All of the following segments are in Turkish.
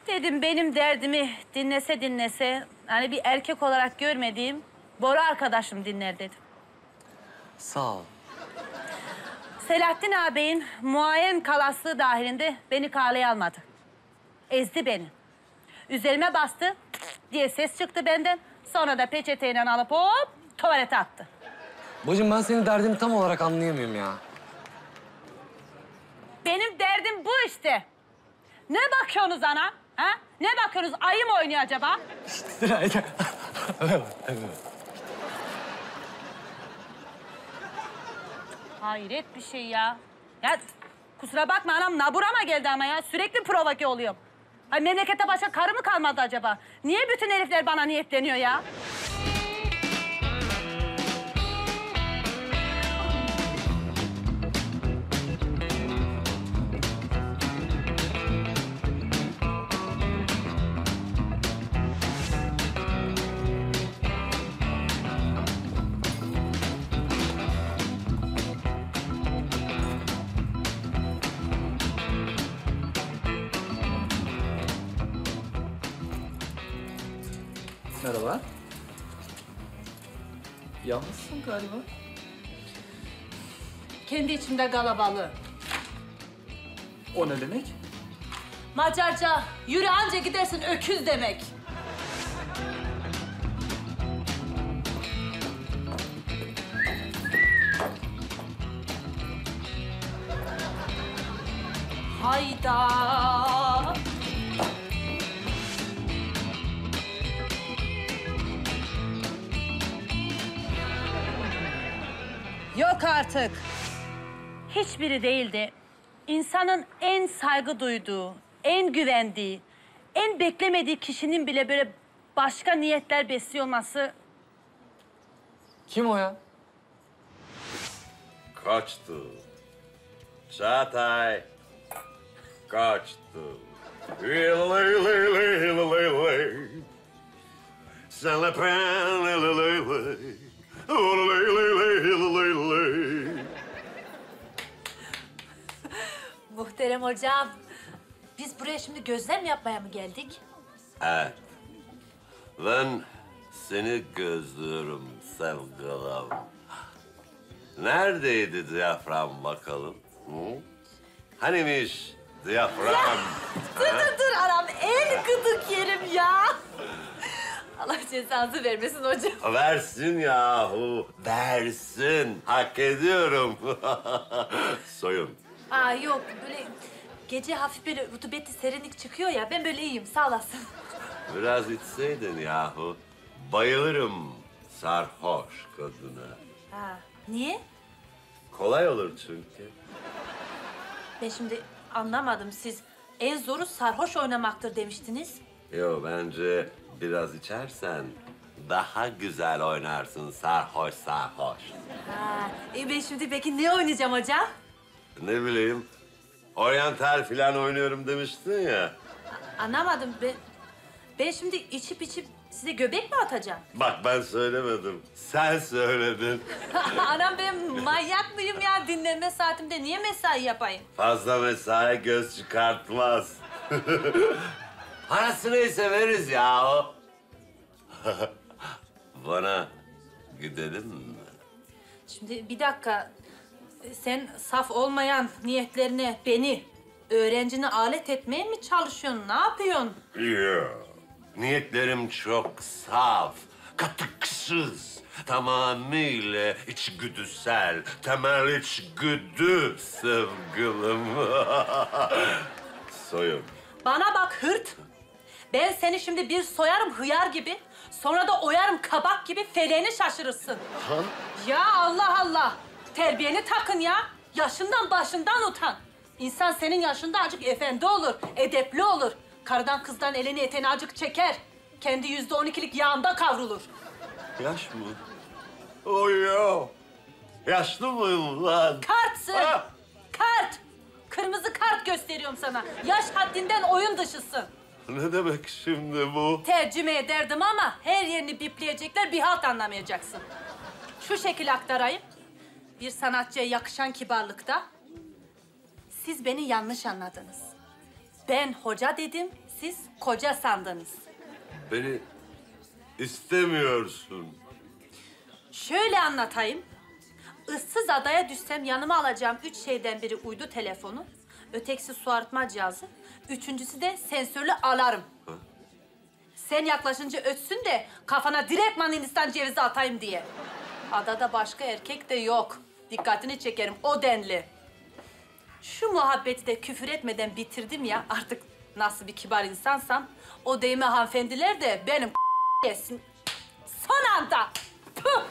Dedim benim derdimi dinlese hani bir erkek olarak görmediğim Bora arkadaşım dinler dedim. Sağ ol. Selahattin ağabeyin muayen kalaslığı dahilinde beni kaleye almadı. Ezdi beni. Üzerime bastı diye ses çıktı benden. Sonra da peçeteyle alıp hop tuvalete attı. Bacım ben senin derdini tam olarak anlayamıyorum ya. Benim derdim bu işte. Ne bakıyorsunuz ana? Ha? Ne bakıyorsunuz? Ayı mı oynuyor acaba? Hayret bir şey ya. Ya kusura bakma anam naburama geldi ama ya. Sürekli provoke oluyorum. Ay memlekette başka karı mı kalmadı acaba? Niye bütün herifler bana niyetleniyor ya? Merhaba. Yalnızsın galiba. Kendi içimde galabalı. O ne demek? Macarca yürü anca gidersin öküz demek. Hayda. Yok artık. Hiçbiri değildi. İnsanın en saygı duyduğu, en güvendiği, en beklemediği kişinin bile böyle başka niyetler besliyor olması... Kim o ya? Kaçtı. Çağatay. Kaçtı. Sen la Muhterem hocam, biz buraya şimdi gözlem yapmaya mı geldik? Evet. Ben seni gözlüyorum sevgilim. Neredeydi diyafram bakalım? Hı? Hanimiş diyafram? Dur anam, en gıdık yerim ya. Allah cezanızı vermesin hocam. Versin yahu, versin. Hak ediyorum. Soyun. Aa yok, böyle gece hafif böyle rutubetli serinlik çıkıyor ya, ben böyle iyiyim, sağ olasın. Biraz içseydin yahu. Bayılırım sarhoş kadına. Ha, niye? Kolay olur çünkü. Ben şimdi anlamadım, siz en zoru sarhoş oynamaktır demiştiniz. Yo, bence biraz içersen daha güzel oynarsın sarhoş sarhoş. Ha, ben şimdi peki ne oynayacağım hocam? Ne bileyim, oryantal falan oynuyorum demiştin ya. Anlamadım, ben şimdi içip size göbek mi atacağım? Bak ben söylemedim, sen söyledin. Anam ben manyak mıyım ya? Dinlenme saatimde niye mesai yapayım? Fazla mesai göz çıkartmaz. Parası neyse veririz ya. Bana gidelim mi? Şimdi bir dakika. Sen saf olmayan niyetlerine beni, öğrencini alet etmeye mi çalışıyorsun? Ne yapıyorsun? Yok. Niyetlerim çok saf, katıksız, tamamıyla içgüdüsel, temel içgüdü sevgilim. Soyun. Bana bak hırt. Ben seni şimdi bir soyarım hıyar gibi, sonra da oyarım kabak gibi feleğini şaşırırsın. Ya Allah Allah. Terbiyeni takın ya. Yaşından başından utan. İnsan senin yaşında acık efendi olur, edepli olur. Karıdan kızdan elini eteğini acık çeker. Kendi %12'lik yağında kavrulur. Yaş mı? Oy ya. Yaşlı mıyım lan? Kartsın. Ha! Kart. Kırmızı kart gösteriyorum sana. Yaş haddinden oyun dışısın. Ne demek şimdi bu? Tercüme ederdim ama her yerini bipleyecekler, bir halt anlamayacaksın. Şu şekil aktarayım. Bir sanatçıya yakışan kibarlıkta. Siz beni yanlış anladınız. Ben hoca dedim, siz koca sandınız. Beni istemiyorsun. Şöyle anlatayım. Issız adaya düşsem yanıma alacağım 3 şeyden biri uydu telefonu, ötekisi su arıtma cihazı, üçüncüsü de sensörlü alarm. Sen yaklaşınca ötsün de kafana direktman Hindistan cevizi atayım diye. Adada başka erkek de yok. Dikkatini çekerim, o denli. Şu muhabbeti de küfür etmeden bitirdim ya, artık nasıl bir kibar insansam, o deyime hanımefendiler de benim yesin. Son anda. Puh!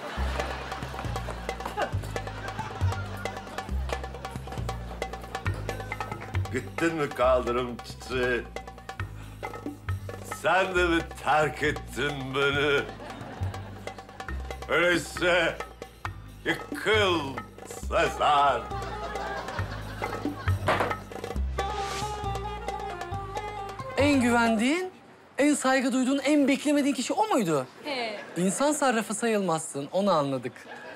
Gittin mi kaldırım çiçeği? Sen de mi terk ettin beni? Öyleyse yıkıl Sezar. En güvendiğin, en saygı duyduğun, en beklemediğin kişi o muydu? He. İnsan sarrafı sayılmazsın, onu anladık.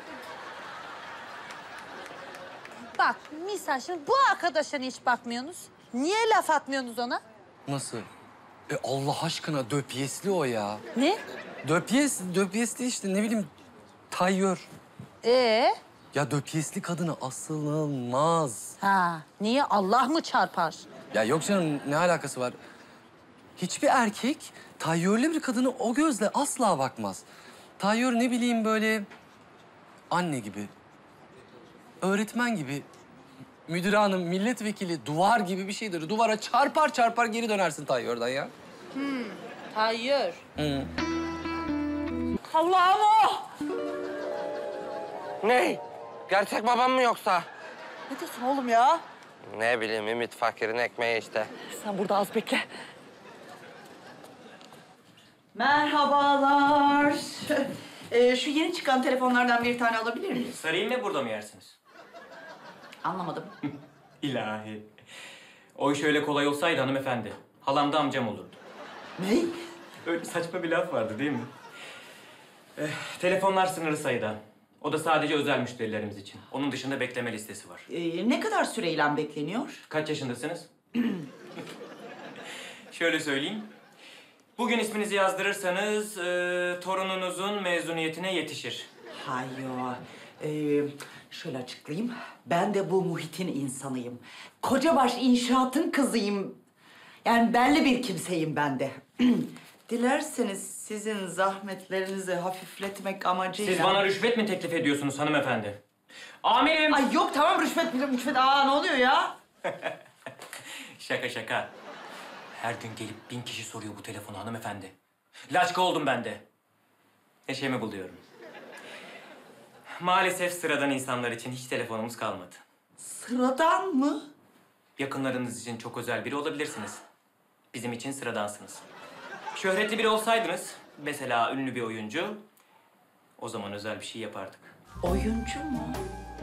Bak misal şimdi bu arkadaşa hiç bakmıyorsunuz. Niye laf atmıyorsunuz ona? Nasıl? Allah aşkına döpyesli o ya. Ne? Döpyesli işte ne bileyim tayyör. Ya döpyesli kadına asılılmaz. Ha, niye? Allah mı çarpar? Ya yok canım ne alakası var? Hiçbir erkek tayyörlü bir kadını o gözle asla bakmaz. Tayyör ne bileyim böyle anne gibi, öğretmen gibi, müdür hanım, milletvekili, duvar gibi bir şeydir. Duvara çarpar çarpar geri dönersin tayyörden ya. Hayır. Hı. Allah'ım o! Ne? Gerçek babam mı yoksa? Ne diyorsun oğlum ya? Ne bileyim Ümit Fakir'in ekmeği işte. Sen burada az bekle. Merhabalar. Şu yeni çıkan telefonlardan bir tane alabilir miyiz? Sarayım mı burada mı yersiniz? Anlamadım. İlahi. O iş öyle kolay olsaydı hanımefendi. Halam da amcam olurdu. Ne? Öyle saçma bir laf vardı değil mi? Telefonlar sınırlı sayıda. O da sadece özel müşterilerimiz için. Onun dışında bekleme listesi var. Ne kadar süreyle bekleniyor? Kaç yaşındasınız? Şöyle söyleyeyim. Bugün isminizi yazdırırsanız torununuzun mezuniyetine yetişir. Hayyo. Şöyle açıklayayım. Ben de bu muhitin insanıyım. Kocabaş inşaatın kızıyım. Yani belli bir kimseyim ben de. Dilerseniz sizin zahmetlerinizi hafifletmek amacıyla... Siz bana rüşvet mi teklif ediyorsunuz hanımefendi? Amirim! Ay yok tamam rüşvet. Aa ne oluyor ya? Şaka şaka. Her gün gelip 1000 kişi soruyor bu telefonu hanımefendi. Laçka oldum ben de. Neşemi buluyorum. Maalesef sıradan insanlar için hiç telefonumuz kalmadı. Sıradan mı? Yakınlarınız için çok özel biri olabilirsiniz. Bizim için sıradansınız. Şöhretli biri olsaydınız, mesela ünlü bir oyuncu, o zaman özel bir şey yapardık. Oyuncu mu?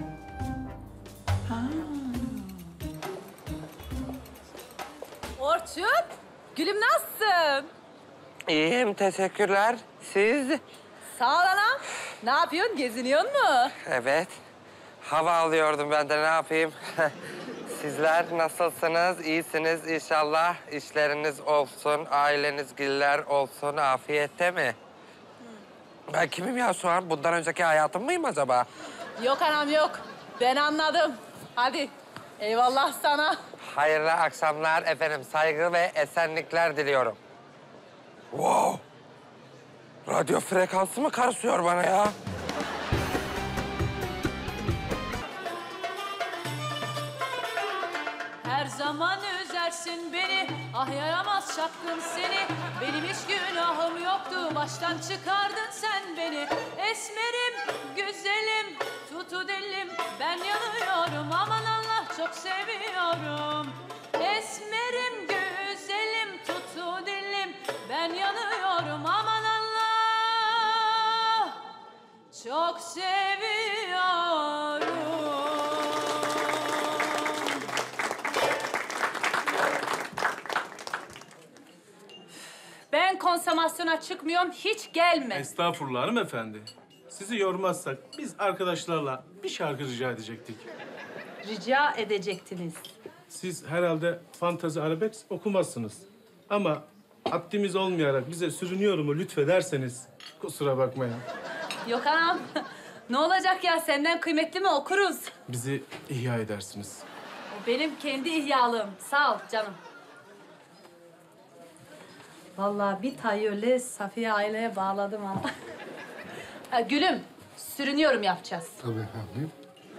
Orçun, gülüm nasılsın? İyiyim, teşekkürler. Siz? Sağ ol anam. Ne yapıyorsun, geziniyor mu? Evet. Hava alıyordum ben de ne yapayım? Sizler nasılsınız? İyisiniz inşallah. İşleriniz olsun, aileniz giller olsun. Afiyette mi? Ben kimim ya şu an? Bundan önceki hayatım mıyım acaba? Yok anam yok. Ben anladım. Hadi, eyvallah sana. Hayırlı akşamlar efendim. Saygı ve esenlikler diliyorum. Wow! Radyo frekansı mı karışıyor bana ya? Her zaman üzersin beni, ah yaramaz şapkın seni. Benim hiç günahım yoktu, baştan çıkardın sen beni. Esmerim, güzelim, tutu dilim, ben yanıyorum. Aman Allah çok seviyorum. Esmerim, güzelim, tutu dilim, ben yanıyorum. Aman Allah çok seviyorum. Ben konsomasyona çıkmıyorum, hiç gelme. Estağfurullah hanımefendi. Sizi yormazsak biz arkadaşlarla bir şarkı rica edecektik. Rica edecektiniz. Siz herhalde fantezi arabesk okumazsınız. Ama haddimiz olmayarak bize sürünüyorumu lütfederseniz kusura bakmayın. Yok anam. Ne olacak ya? Senden kıymetli mi? Okuruz. Bizi ihya edersiniz. O benim kendi ihyalığım. Sağ ol canım. Vallahi bir tayyörle Safiye aileye bağladım ama. Ha, gülüm, sürünüyorum yapacağız. Tabii efendim.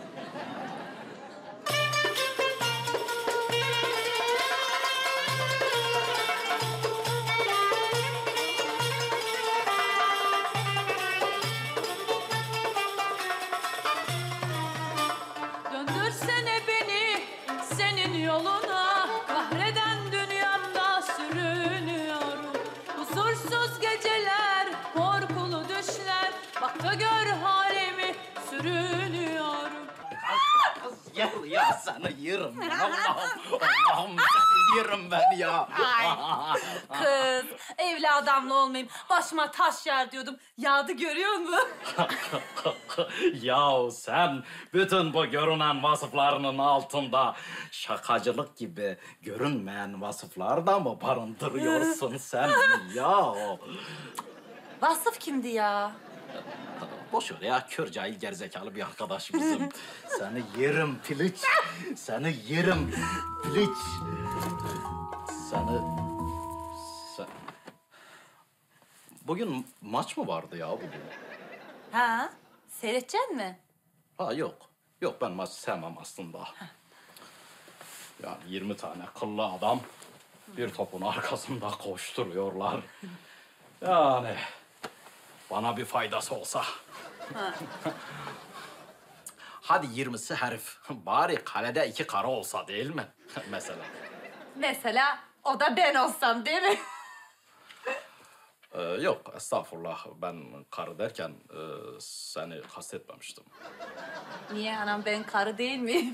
Döndürsene beni senin yoluna, kahreden dünyamda sürünüyorum. Huzursuz geceler, korkulu düşler, bak da gör halimi, sürünüyorum. Gel ya seni yerim ben Allah'ım seni yerim ben ya. Kız, evli adamla olmayayım, başıma taş yer diyordum. Yağdı görüyor musun? Yahu sen bütün bu görünen vasıflarının altında şakacılık gibi görünmeyen vasıflar da mı barındırıyorsun sen ya? Vasıf kimdi ya? Boş ver ya, kör cahil gerizekalı bir arkadaş bizim. Seni yerim piliç, seni yerim piliç. Sen... Bugün maç mı vardı ya bugün? Ha, seyredecek mi? Ha yok. Yok ben maç sevmem aslında. Yani 20 tane kıllı adam bir topun arkasında koşturuyorlar. Yani bana bir faydası olsa. Hadi 20'si herif. Bari kalede 2 kara olsa değil mi? Mesela. Mesela o da ben olsam değil mi? Yok estağfurullah. Ben karı derken seni kastetmemiştim. Niye anam, ben karı değil miyim?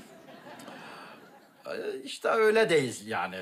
İşte öyle değil yani.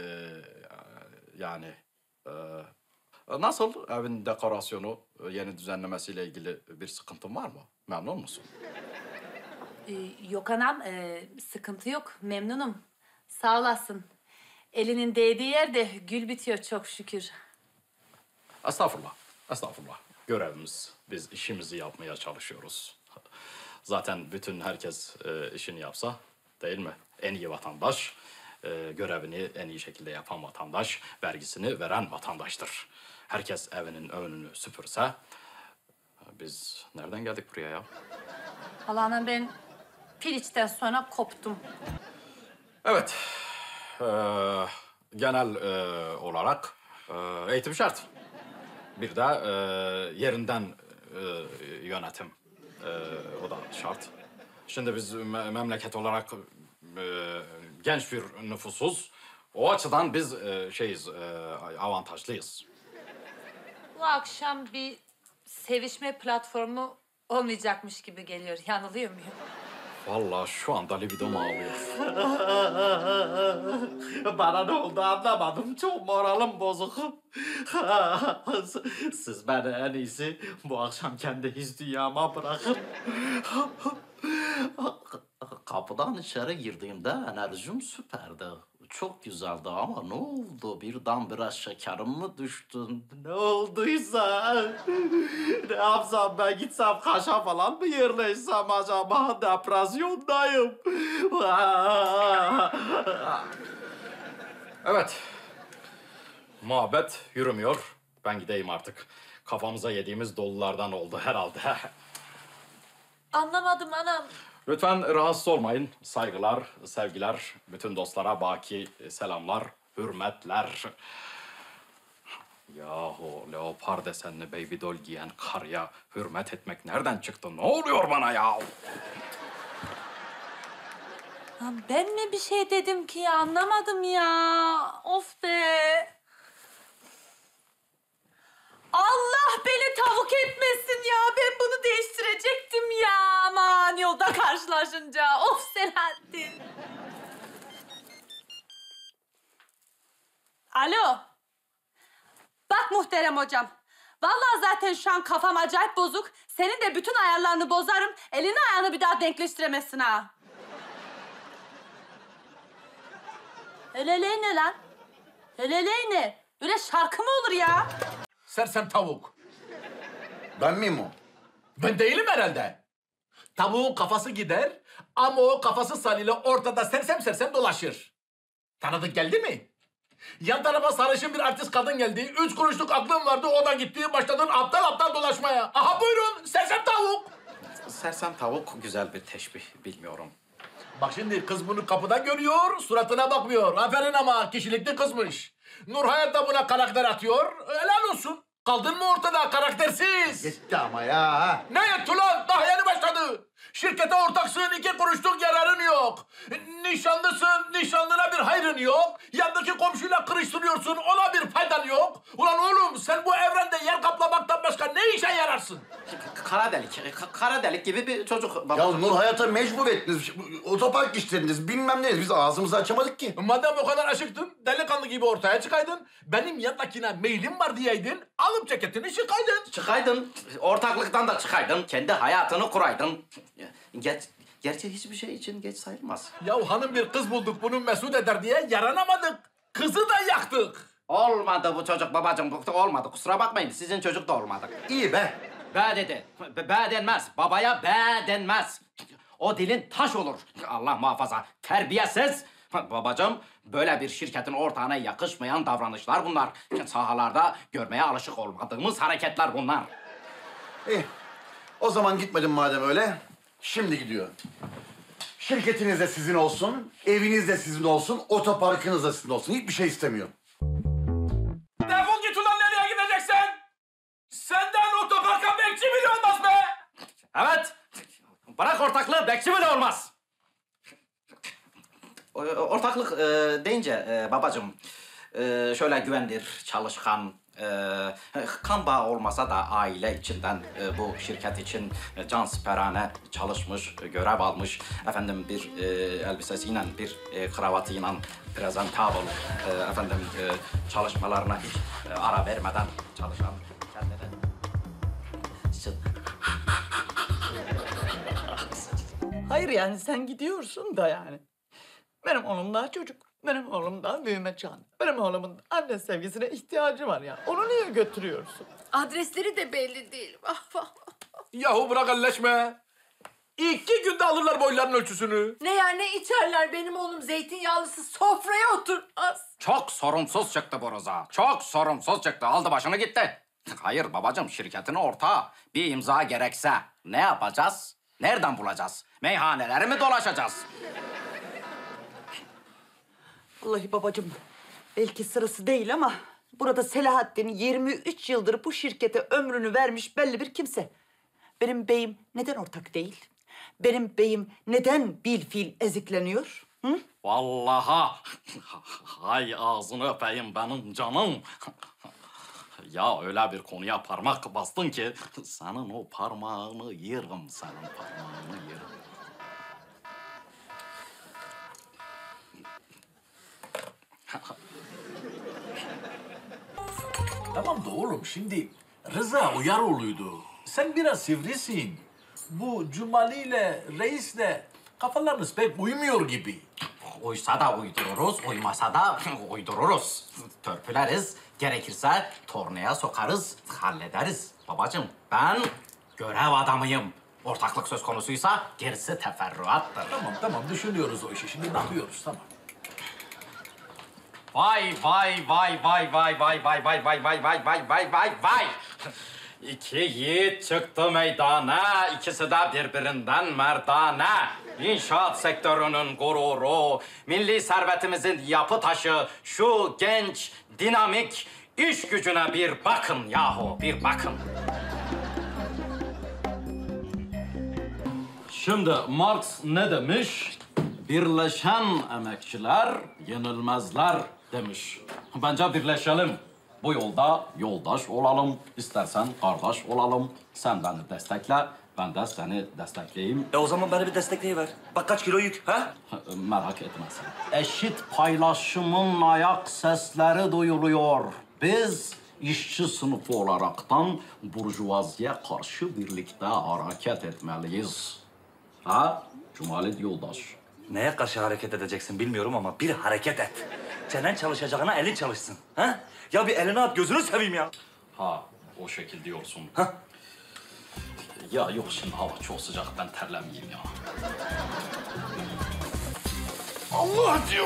Nasıl evin dekorasyonu, yeni düzenlemesiyle ilgili bir sıkıntın var mı? Memnun musun? Yok anam, sıkıntı yok. Memnunum. Sağ olasın. Elinin değdiği yerde gül bitiyor çok şükür. Estağfurullah, estağfurullah. Görevimiz, biz işimizi yapmaya çalışıyoruz. Zaten bütün herkes işini yapsa, değil mi? En iyi vatandaş, görevini en iyi şekilde yapan vatandaş, vergisini veren vatandaştır. Herkes evinin önünü süpürse, biz nereden geldik buraya ya? Allah anam, ben piliçten sonra koptum. Evet, genel olarak eğitim şart. Bir de yerinden yönetim, o da şart. Şimdi biz memleket olarak genç bir nüfusuz. O açıdan biz avantajlıyız. Bu akşam bir sevişme platformu olmayacakmış gibi geliyor. Yanılıyor muyum? Vallahi şu anda libidom ağlıyor. Bana ne oldu anlamadım. Çok moralim bozuk. Siz beni en iyisi bu akşam kendi his dünyama bırakın. Kapıdan içeri girdiğimde enerjim süperdi. Çok güzeldi ama ne oldu? Birdenbire şekerim mi düştü? Ne olduysa? Ne yapsam ben, gitsem Kaş'a falan mı yerleşsem acaba? Depresyondayım. Evet. Muhabbet yürümüyor. Ben gideyim artık. Kafamıza yediğimiz dolulardan oldu herhalde. Anlamadım anam. Lütfen rahatsız olmayın. Saygılar, sevgiler. Bütün dostlara baki selamlar, hürmetler. Yahu leopar desenli baby doll giyen karıya hürmet etmek nereden çıktı? Ne oluyor bana ya? Lan ben mi bir şey dedim ki ya? Anlamadım ya. Of be. Allah beni tavuk etmesin ya. Ben bunu değiştirecektim ya. Aman yolda karşılaşınca. Of Selahattin. Alo. Bak muhterem hocam. Vallahi zaten şu an kafam acayip bozuk. Senin de bütün ayarlarını bozarım. Elini ayağını bir daha denkleştiremezsin ha. Heleley ne lan? Heleley ne? Öyle şarkı mı olur ya? Sersem tavuk. Ben miyim o? Ben değilim herhalde. Tavuğun kafası gider ama o kafası salıyla ortada sersem sersem dolaşır. Tanıdık geldi mi? Yan tarafa sarışın bir artist kadın geldi. 3 kuruşluk aklım vardı, o da gitti. Başladın aptal aptal dolaşmaya. Aha buyurun, sersem tavuk. Sersem tavuk güzel bir teşbih, bilmiyorum. Bak şimdi kız bunu kapıda görüyor, suratına bakmıyor. Aferin ama kişilikli kızmış. Nurhayat da buna karakter atıyor. Helal olsun. Kaldın mı ortada karaktersiz? Yetti ama ya. Ne yetti ulan? Daha yeni başladı. Şirkete ortaksın, 2 kuruşluk yararın yok. Nişanlısın, nişanlına bir hayrın yok. Yandaki komşuyla kırıştırıyorsun, ona bir faydan yok. Ulan oğlum sen bu evrende yer kaplamaktan başka ne işe yararsın? Kara delik gibi bir çocuk. Ya Nur Hayat'a mecbur ettiniz. Otopark işleriniz bilmem ne. Biz ağzımızı açamadık ki. Madem o kadar aşıktın, delikanlı gibi ortaya çıkaydın. Benim yanındakine meylim var diyeydin, alıp ceketini çıkaydın. Çıkaydın, ortaklıktan da çıkaydın, kendi hayatını kuraydın. Gerçi hiçbir şey için geç sayılmaz. Ya hanım bir kız bulduk, bunu mesut eder diye yaranamadık. Kızı da yaktık. Olmadı bu çocuk babacığım, olmadı. Kusura bakmayın, sizin çocuk da olmadı. İyi be. Be dedi. Be denmez. Babaya be denmez. O dilin taş olur. Allah muhafaza. Terbiyesiz. Babacığım, böyle bir şirketin ortağına yakışmayan davranışlar bunlar. Sahalarda görmeye alışık olmadığımız hareketler bunlar. İyi. O zaman gitmedim madem öyle. Şimdi gidiyor. Şirketiniz de sizin olsun, eviniz de sizin olsun, otoparkınız da sizin olsun. Hiçbir şey istemiyorum. Defol git ulan, nereye gideceksin? Senden otoparka bekçi bile olmaz be! Evet. Bırak ortaklığı, bekçi bile olmaz. Ortaklık deyince babacığım, şöyle güvenilir, çalışkan, kan bağı olmasa da aile içinden bu şirket için cansiperane çalışmış, görev almış, efendim bir elbisesiyle, bir kravatıyla presentable, efendim çalışmalarına hiç ara vermeden çalışan kendine. Hayır yani sen gidiyorsun da yani. Benim oğlum daha çocuk. Benim oğlum daha büyüme çağında. Benim oğlumun anne sevgisine ihtiyacı var ya. Onu niye götürüyorsun? Adresleri de belli değil. Vah vah. Yahu bırak elleşme. 2 günde alırlar boylarının ölçüsünü. Ne yer ne içerler, benim oğlum zeytinyağlısı sofraya oturmaz. Çok sorumsuz çıktı bu Rıza. Çok sorumsuz çıktı. Aldı başını gitti. Hayır babacığım, şirketin ortağı. Bir imza gerekse ne yapacağız? Nereden bulacağız? Meyhaneleri mi dolaşacağız? Vallahi babacığım belki sırası değil ama burada Selahattin 23 yıldır bu şirkete ömrünü vermiş belli bir kimse. Benim beyim neden ortak değil? Benim beyim neden bilfiil ezikleniyor? Hı? Vallahi hay ağzını öpeyim benim canım. Ya öyle bir konuya parmak bastın ki senin o parmağını yerim, senin parmağını yerim. Tamam da oğlum şimdi Rıza Uyaroğlu'ydu. Sen biraz sivrisin. Bu Cumali ile Reis'le kafalarınız pek uymuyor gibi. Uysa da uydururuz, uymasa da uydururuz. Törpüleriz, gerekirse tornaya sokarız, hallederiz. Babacığım, ben görev adamıyım. Ortaklık söz konusuysa gerisi teferruattır. Tamam düşünüyoruz o işi. Şimdi bakıyoruz, tamam. Vay vay vay vay vay vay vay vay vay vay vay vay vay vay vay. 2 yiğit çıktı meydana, ikisi de birbirinden merdane. İnşaat sektörünün gururu, milli servetimizin yapı taşı, şu genç, dinamik iş gücüne bir bakın yahu, bir bakın. Şimdi Marx ne demiş? Birleşen emekçiler yenilmezler demiş. Bence birleşelim. Bu yolda yoldaş olalım. İstersen kardeş olalım. Sen beni destekle, ben de seni destekleyeyim. O zaman beni bir destekleyiver. Bak kaç kilo yük, ha? Merak etme sen. Eşit paylaşımın ayak sesleri duyuluyor. Biz işçi sınıfı olaraktan burjuvaziye karşı birlikte hareket etmeliyiz. Ha? Cumali yoldaş. Neye karşı hareket edeceksin bilmiyorum ama bir hareket et. Çenen çalışacağına elin çalışsın. Ha? Ya bir elini at, gözünü seveyim ya. Ha, o şekil diyorsun. Ya yok, şimdi hava çok sıcak, ben terlemeyeyim ya. Allah diyor.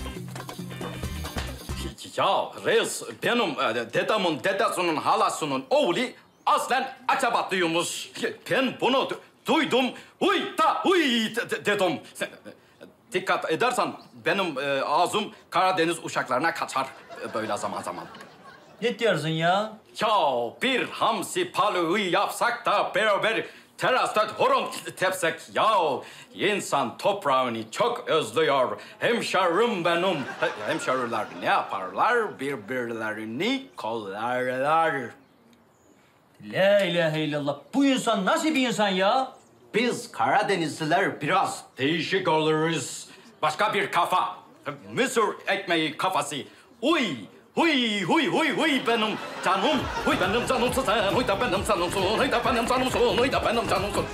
Ya reis, benim dedemin dedesinin halasının oğlu aslen Akçabatlıymış. Ben bunu duydum, huy da huy dedim. Dikkat edersen benim ağzım Karadeniz uşaklarına kaçar böyle zaman zaman. Ne diyorsun ya? Ya bir hamsi paluğu yapsak da beraber terasta horon tepsek ya. İnsan toprağını çok özlüyor. Hemşerim benim. Hemşeriler ne yaparlar? Birbirlerini kollarlar. La ilahe illallah. Bu insan nasıl bir insan ya? Biz Karadenizliler biraz değişik oluruz. Başka bir kafa. Mısır ekmeği kafası. Uy! Huy huy huy huy benim canım. Huy benim canımsın sen. Huy da benim canımsın. Huy da benim canımsın. Huy da benim canımsın.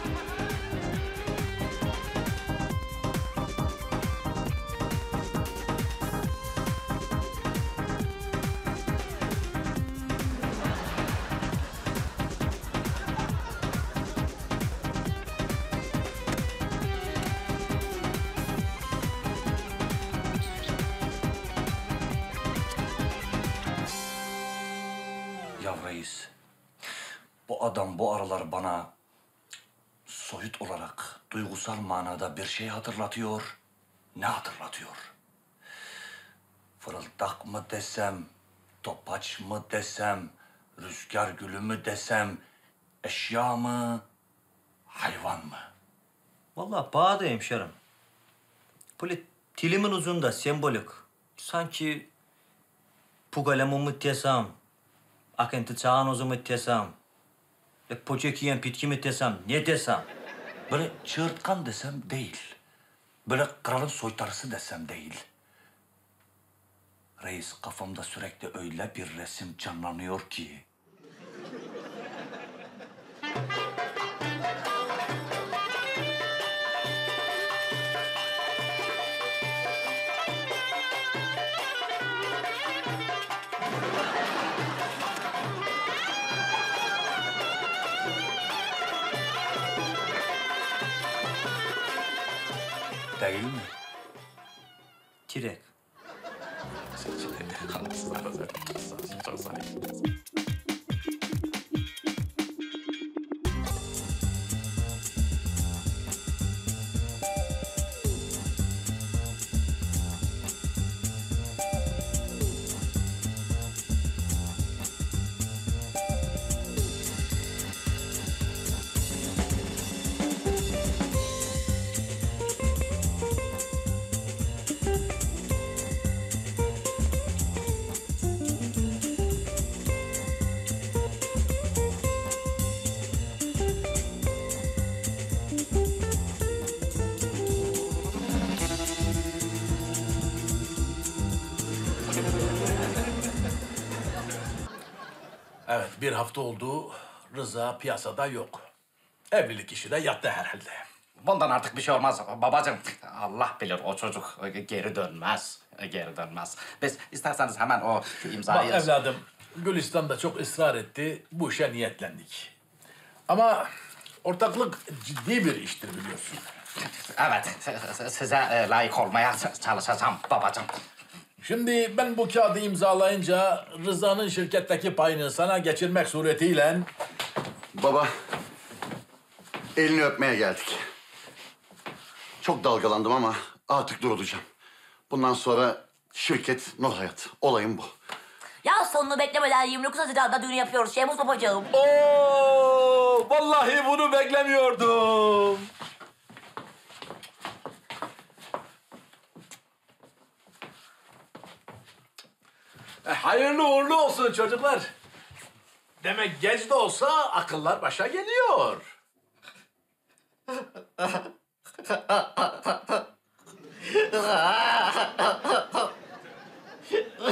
Ya reis, bu adam bu aralar bana soyut olarak, duygusal manada bir şey hatırlatıyor. Ne hatırlatıyor? Fırıldak mı desem, topaç mı desem, rüzgar gülü mü desem, eşya mı, hayvan mı? Vallahi bana da hemşerim. Böyle dilimin ucunda sembolik. Sanki pugalama mı desem, akıntı çağın ozu mu desem, poçek yiyen bitki mi desem, ne desem? Böyle çığırtkan desem değil. Böyle kralın soytarısı desem değil. Reis, kafamda sürekli öyle bir resim canlanıyor ki. Değil mi? Tirek. Çok zarif. Evet, bir hafta oldu. Rıza piyasada yok. Evlilik işi de yattı herhalde. Bundan artık bir şey olmaz babacığım. Allah bilir, o çocuk geri dönmez. Geri dönmez. Biz isterseniz hemen o imzayı... Bak evladım, Gülistan da çok ısrar etti. Bu işe niyetlendik. Ama ortaklık ciddi bir iştir biliyorsun. Evet, size layık olmaya çalışacağım babacığım. Şimdi ben bu kağıdı imzalayınca Rıza'nın şirketteki payını sana geçirmek suretiyle... Baba, elini öpmeye geldik. Çok dalgalandım ama artık durulacağım. Bundan sonra şirket Nur Hayat. Olayım bu. Ya sonunu beklemeden 29 Haziran'da düğün yapıyoruz Şehmuz babacığım. Oo, vallahi bunu beklemiyordum. Hayırlı uğurlu olsun çocuklar. Demek geç de olsa akıllar başa geliyor.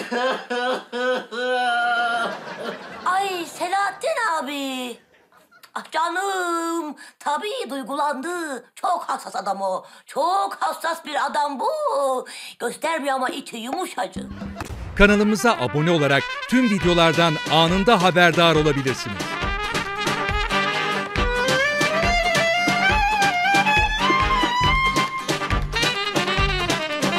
Ay Selahattin abi. Ah canım, tabii duygulandı. Çok hassas adam o. Çok hassas bir adam bu. Göstermiyor ama içi yumuşacık. Kanalımıza abone olarak tüm videolardan anında haberdar olabilirsiniz.